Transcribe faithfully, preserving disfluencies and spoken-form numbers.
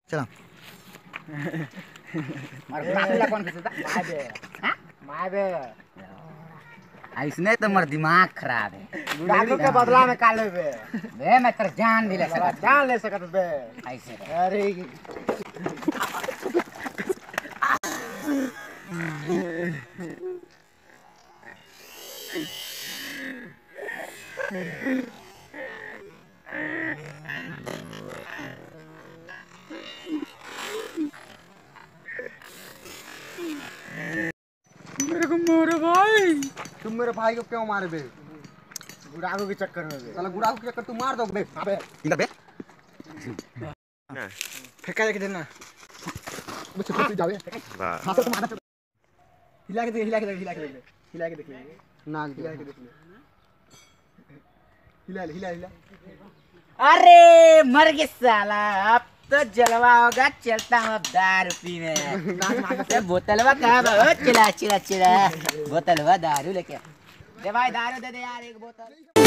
चलो और माफिला कौन खींचता माय बे हां माय बे ऐसने तो मर दिमाग खराब है। गुड़ागू के बदला में काले बे बे मैं तेरा जान भी ले सकता जान ले सकत बे ऐसे अरे मेरे को मारो भाई। तुम मेरे भाई को क्यों मारे बे गुड़ागू के चक्कर में बे साला गुड़ागू के चक्कर तू मार दो बे। अबे इधर बे ना फेंका के देना बच्चे तू जावे वाह हाथ से मार। हिला के देख हिला के देख हिला के देख हिला के देख नाक हिला के देख हिला हिला हिला अरे मर गया साला। अब तो जलवा होगा। चलता हूँ अब दारू पीने। बोतलवा कहाँ बा? चिला चिला चिला बोतलवा दारू लेके दे भाई दारू दे दे यार एक बोतल।